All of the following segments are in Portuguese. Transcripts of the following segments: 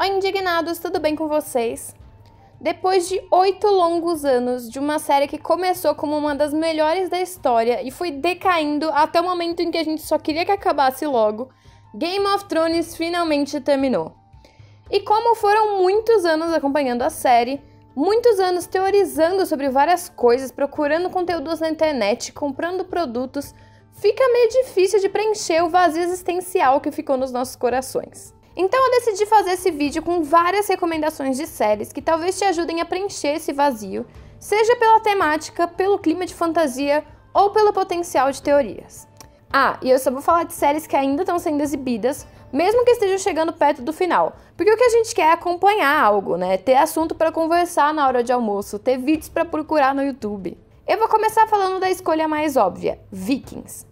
Oi, indignados, tudo bem com vocês? Depois de 8 longos anos de uma série que começou como uma das melhores da história e foi decaindo até o momento em que a gente só queria que acabasse logo, Game of Thrones finalmente terminou. E como foram muitos anos acompanhando a série, muitos anos teorizando sobre várias coisas, procurando conteúdos na internet, comprando produtos, fica meio difícil de preencher o vazio existencial que ficou nos nossos corações. Então eu decidi fazer esse vídeo com várias recomendações de séries que talvez te ajudem a preencher esse vazio, seja pela temática, pelo clima de fantasia ou pelo potencial de teorias. Ah, e eu só vou falar de séries que ainda estão sendo exibidas, mesmo que estejam chegando perto do final, porque o que a gente quer é acompanhar algo, né? Ter assunto para conversar na hora de almoço, ter vídeos para procurar no YouTube. Eu vou começar falando da escolha mais óbvia, Vikings.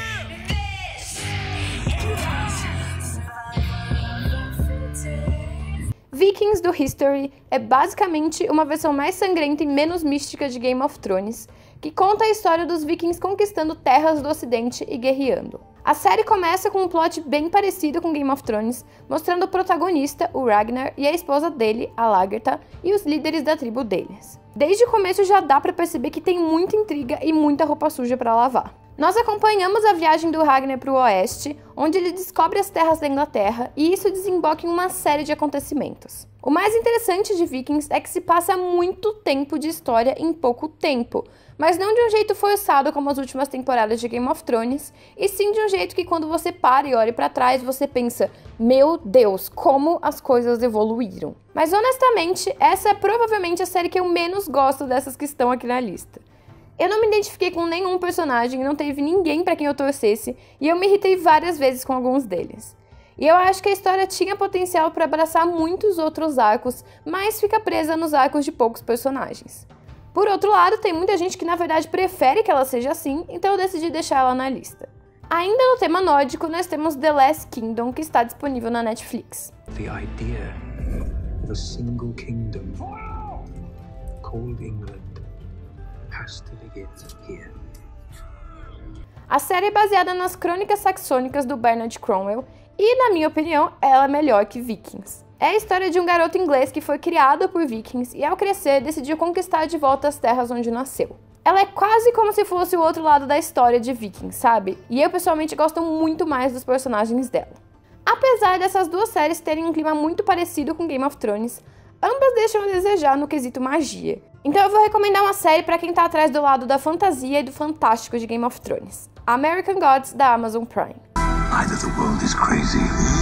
Vikings do History é basicamente uma versão mais sangrenta e menos mística de Game of Thrones, que conta a história dos vikings conquistando terras do ocidente e guerreando. A série começa com um plot bem parecido com Game of Thrones, mostrando o protagonista, o Ragnar, e a esposa dele, a Lagertha, e os líderes da tribo deles. Desde o começo já dá pra perceber que tem muita intriga e muita roupa suja pra lavar. Nós acompanhamos a viagem do Ragnar para o oeste, onde ele descobre as terras da Inglaterra, e isso desemboca em uma série de acontecimentos. O mais interessante de Vikings é que se passa muito tempo de história em pouco tempo, mas não de um jeito forçado como as últimas temporadas de Game of Thrones, e sim de um jeito que quando você para e olha para trás, você pensa, meu Deus, como as coisas evoluíram. Mas honestamente, essa é provavelmente a série que eu menos gosto dessas que estão aqui na lista. Eu não me identifiquei com nenhum personagem, não teve ninguém pra quem eu torcesse, e eu me irritei várias vezes com alguns deles. E eu acho que a história tinha potencial para abraçar muitos outros arcos, mas fica presa nos arcos de poucos personagens. Por outro lado, tem muita gente que na verdade prefere que ela seja assim, então eu decidi deixar ela na lista. Ainda no tema nórdico, nós temos The Last Kingdom, que está disponível na Netflix. The idea of a single kingdom called England has to begin here. A série é baseada nas crônicas saxônicas do Bernard Cornwell e, na minha opinião, ela é melhor que Vikings. É a história de um garoto inglês que foi criado por vikings e, ao crescer, decidiu conquistar de volta as terras onde nasceu. Ela é quase como se fosse o outro lado da história de Vikings, sabe? E eu, pessoalmente, gosto muito mais dos personagens dela. Apesar dessas duas séries terem um clima muito parecido com Game of Thrones, ambas deixam a desejar no quesito magia. Então eu vou recomendar uma série para quem tá atrás do lado da fantasia e do fantástico de Game of Thrones. American Gods, da Amazon Prime. Either the world is crazy.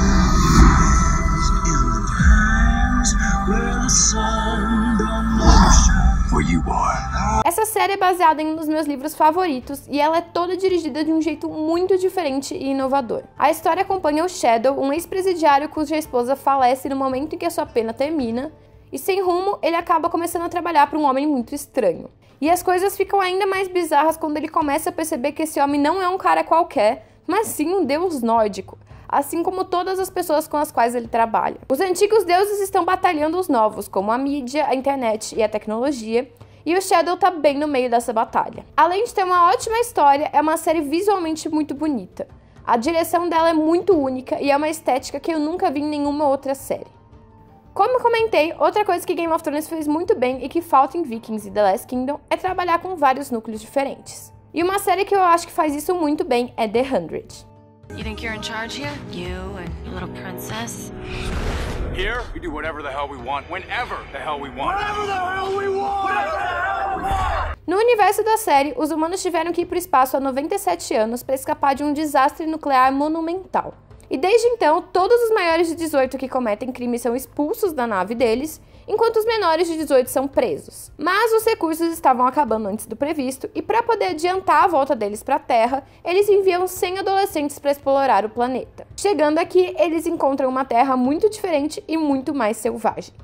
Or you are. Essa série é baseada em um dos meus livros favoritos e ela é toda dirigida de um jeito muito diferente e inovador. A história acompanha o Shadow, um ex-presidiário cuja esposa falece no momento em que a sua pena termina, e sem rumo, ele acaba começando a trabalhar para um homem muito estranho. E as coisas ficam ainda mais bizarras quando ele começa a perceber que esse homem não é um cara qualquer, mas sim um deus nórdico, assim como todas as pessoas com as quais ele trabalha. Os antigos deuses estão batalhando os novos, como a mídia, a internet e a tecnologia, e o Shadow tá bem no meio dessa batalha. Além de ter uma ótima história, é uma série visualmente muito bonita. A direção dela é muito única e é uma estética que eu nunca vi em nenhuma outra série. Como eu comentei, outra coisa que Game of Thrones fez muito bem e que falta em Vikings e The Last Kingdom é trabalhar com vários núcleos diferentes. E uma série que eu acho que faz isso muito bem é The 100. You think you're in charge here? You and your little princess? Here, we do whatever the hell we want, whenever the hell we want. Whatever the hell we want! Whatever the hell we want! No universo da série, os humanos tiveram que ir para o espaço há 97 anos para escapar de um desastre nuclear monumental. E desde então, todos os maiores de 18 que cometem crimes são expulsos da nave deles, enquanto os menores de 18 são presos. Mas os recursos estavam acabando antes do previsto, e para poder adiantar a volta deles para a Terra, eles enviam 100 adolescentes para explorar o planeta. Chegando aqui, eles encontram uma Terra muito diferente e muito mais selvagem.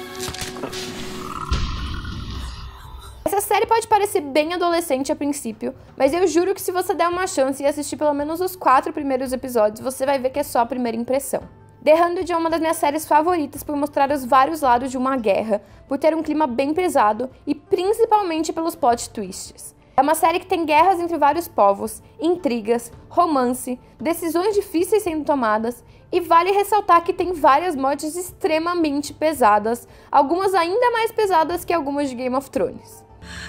Essa série pode parecer bem adolescente a princípio, mas eu juro que se você der uma chance e assistir pelo menos os 4 primeiros episódios, você vai ver que é só a primeira impressão. The 100 é uma das minhas séries favoritas por mostrar os vários lados de uma guerra, por ter um clima bem pesado e principalmente pelos plot twists. É uma série que tem guerras entre vários povos, intrigas, romance, decisões difíceis sendo tomadas E vale ressaltar que tem várias mortes extremamente pesadas, algumas ainda mais pesadas que algumas de Game of Thrones.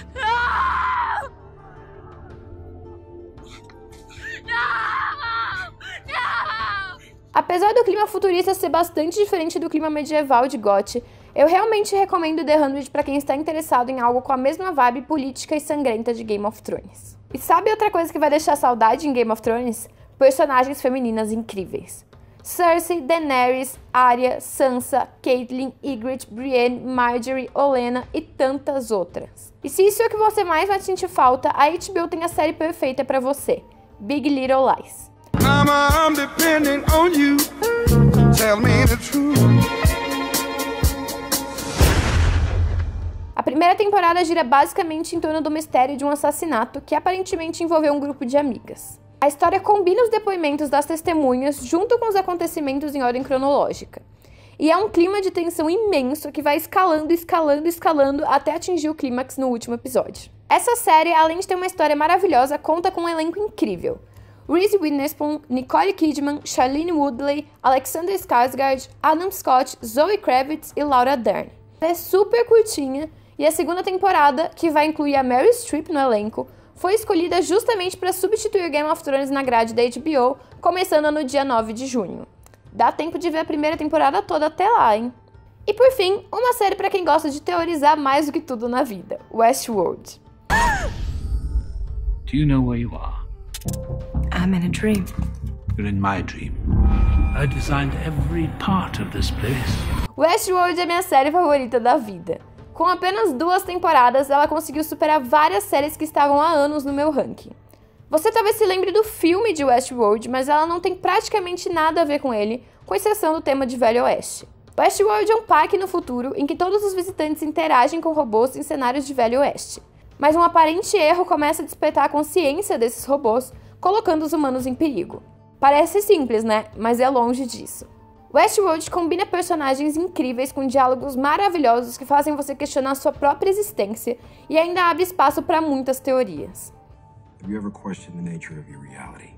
Apesar do clima futurista ser bastante diferente do clima medieval de GOT, eu realmente recomendo The 100 para quem está interessado em algo com a mesma vibe política e sangrenta de Game of Thrones. E sabe outra coisa que vai deixar saudade em Game of Thrones? Personagens femininas incríveis. Cersei, Daenerys, Arya, Sansa, Catelyn, Ygritte, Brienne, Marjorie, Olenna e tantas outras. E se isso é o que você mais vai sentir falta, a HBO tem a série perfeita para você, Big Little Lies. I'm depending on you. Tell me the truth. A primeira temporada gira basicamente em torno do mistério de um assassinato que aparentemente envolveu um grupo de amigas. A história combina os depoimentos das testemunhas junto com os acontecimentos em ordem cronológica. E é um clima de tensão imenso que vai escalando, escalando, escalando até atingir o clímax no último episódio. Essa série, além de ter uma história maravilhosa, conta com um elenco incrível. Reese Witherspoon, Nicole Kidman, Shailene Woodley, Alexander Skarsgård, Adam Scott, Zoe Kravitz e Laura Dern. Ela é super curtinha e a segunda temporada, que vai incluir a Meryl Streep no elenco, foi escolhida justamente para substituir Game of Thrones na grade da HBO, começando no dia 9 de junho. Dá tempo de ver a primeira temporada toda até lá, hein? E por fim, uma série para quem gosta de teorizar mais do que tudo na vida, Westworld. Do you know where you are? I'm in a dream. You're in my dream. I designed every part of this place. Westworld é minha série favorita da vida. Com apenas 2 temporadas, ela conseguiu superar várias séries que estavam há anos no meu ranking. Você talvez se lembre do filme de Westworld, mas ela não tem praticamente nada a ver com ele, com exceção do tema de Velho Oeste. Westworld é um parque no futuro em que todos os visitantes interagem com robôs em cenários de Velho Oeste. Mas um aparente erro começa a despertar a consciência desses robôs, colocando os humanos em perigo. Parece simples, né? Mas é longe disso. Westworld combina personagens incríveis com diálogos maravilhosos que fazem você questionar sua própria existência e ainda abre espaço para muitas teorias. Have you ever questioned the nature of your reality?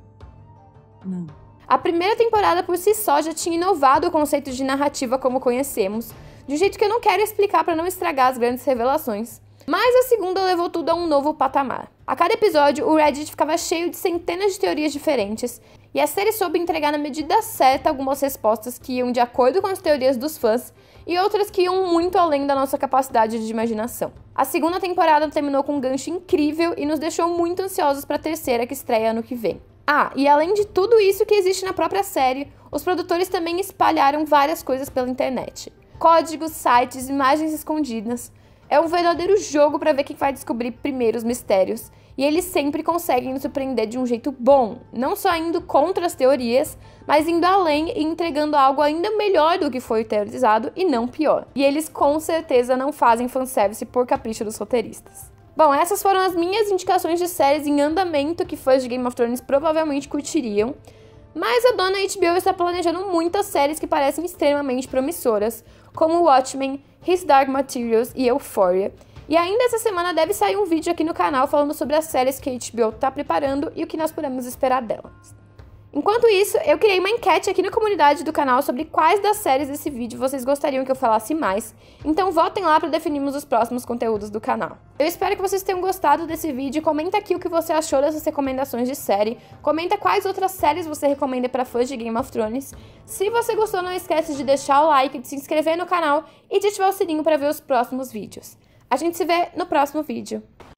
No. A primeira temporada por si só já tinha inovado o conceito de narrativa como conhecemos, de um jeito que eu não quero explicar para não estragar as grandes revelações. Mas a segunda levou tudo a um novo patamar. A cada episódio, o Reddit ficava cheio de centenas de teorias diferentes, e a série soube entregar na medida certa algumas respostas que iam de acordo com as teorias dos fãs e outras que iam muito além da nossa capacidade de imaginação. A segunda temporada terminou com um gancho incrível e nos deixou muito ansiosos para a terceira, que estreia ano que vem. Ah, e além de tudo isso que existe na própria série, os produtores também espalharam várias coisas pela internet. Códigos, sites, imagens escondidas. É um verdadeiro jogo para ver quem vai descobrir primeiro os mistérios, e eles sempre conseguem nos surpreender de um jeito bom, não só indo contra as teorias, mas indo além e entregando algo ainda melhor do que foi teorizado e não pior. E eles com certeza não fazem fanservice por capricho dos roteiristas. Bom, essas foram as minhas indicações de séries em andamento que fãs de Game of Thrones provavelmente curtiriam, mas a dona HBO está planejando muitas séries que parecem extremamente promissoras, como Watchmen, His Dark Materials e Euphoria. E ainda essa semana deve sair um vídeo aqui no canal falando sobre as séries que a HBO está preparando e o que nós podemos esperar delas. Enquanto isso, eu criei uma enquete aqui na comunidade do canal sobre quais das séries desse vídeo vocês gostariam que eu falasse mais, então votem lá para definirmos os próximos conteúdos do canal. Eu espero que vocês tenham gostado desse vídeo, comenta aqui o que você achou dessas recomendações de série, comenta quais outras séries você recomenda para fãs de Game of Thrones. Se você gostou, não esquece de deixar o like, de se inscrever no canal e de ativar o sininho para ver os próximos vídeos. A gente se vê no próximo vídeo.